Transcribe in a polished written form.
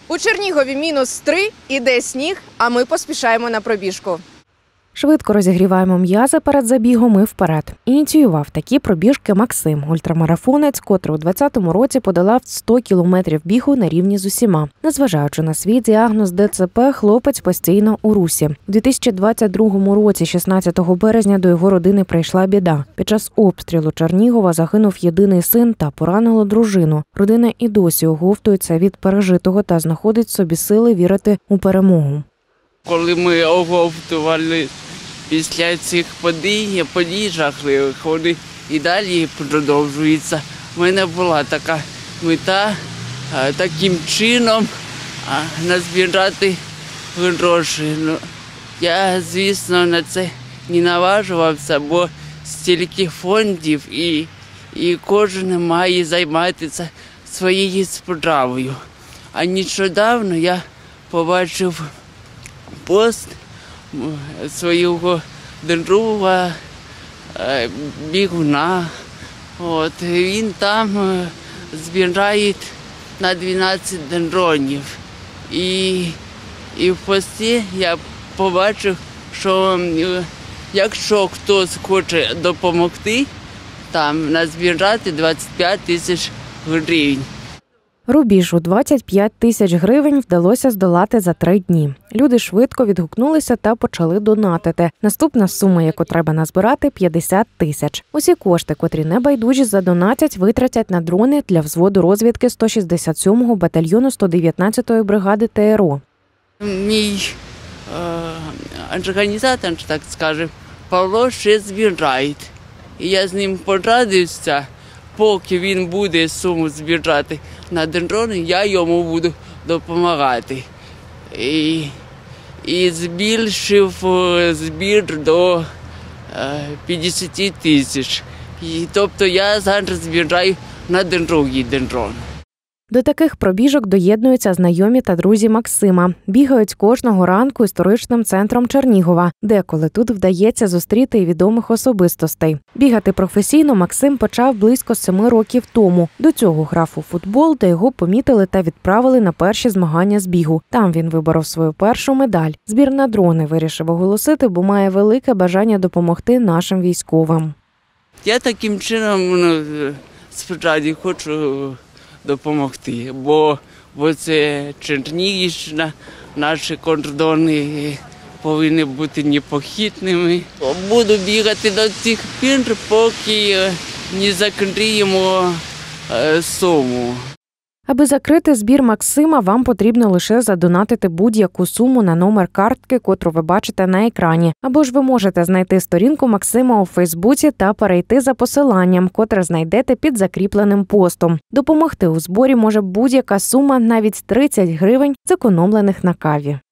У Чернігові -3, іде сніг, а ми поспішаємо на пробіжку. Швидко розігріваємо м'язи перед забігом і вперед. Ініціював такі пробіжки Максим, ультрамарафонець, котрий у 2020 році подолав 100 кілометрів бігу на рівні з усіма. Незважаючи на свій діагноз ДЦП, хлопець постійно у русі. У 2022 році, 16 березня, до його родини прийшла біда. Під час обстрілу Чернігова загинув єдиний син та поранило дружину. Родина і досі оговтується від пережитого та знаходить в собі сили вірити у перемогу. Коли ми оговтували після цих подій жахливих, вони і далі продовжуються. У мене була така мета таким чином назбирати гроші. Я, звісно, на це не наважувався, бо стільки фондів і кожен має займатися своєю справою. А нещодавно я побачив пост свого друга, бігуна. Він там збирає на 12 дронів. І в пості я побачив, що якщо хтось хоче допомогти, там назбирати 25 тисяч гривень. Рубіж у 25 тисяч гривень вдалося здолати за 3 дні. Люди швидко відгукнулися та почали донатити. Наступна сума, яку треба назбирати – 50 тисяч. Усі кошти, котрі небайдужі задонатять, витратять на дрони для взводу розвідки 167-го батальйону 119-ї бригади ТРО. Мій організатор, так скажемо, Павло ще збирає. І я з ним порадився. Поки він буде суму збирати на дрони, я йому буду допомагати. І збільшив збір до 50 тисяч. Тобто я зараз збираю на другий дрон. До таких пробіжок доєднуються знайомі та друзі Максима. Бігають кожного ранку історичним центром Чернігова. Деколи тут вдається зустріти і відомих особистостей. Бігати професійно Максим почав близько 7 років тому. До цього грав у футбол, де його помітили та відправили на перші змагання з бігу. Там він виборов свою першу медаль. Збір на дрони вирішив оголосити, бо має велике бажання допомогти нашим військовим. Я таким чином справді хочу допомогти, бо це Чернігівщина, наші кордони повинні бути непохитними. Буду бігати до тих пір, поки не закриємо суму. Аби закрити збір Максима, вам потрібно лише задонатити будь-яку суму на номер картки, котру ви бачите на екрані. Або ж ви можете знайти сторінку Максима у Фейсбуці та перейти за посиланням, котре знайдете під закріпленим постом. Допомогти у зборі може будь-яка сума, навіть 30 гривень, зекономлених на каві.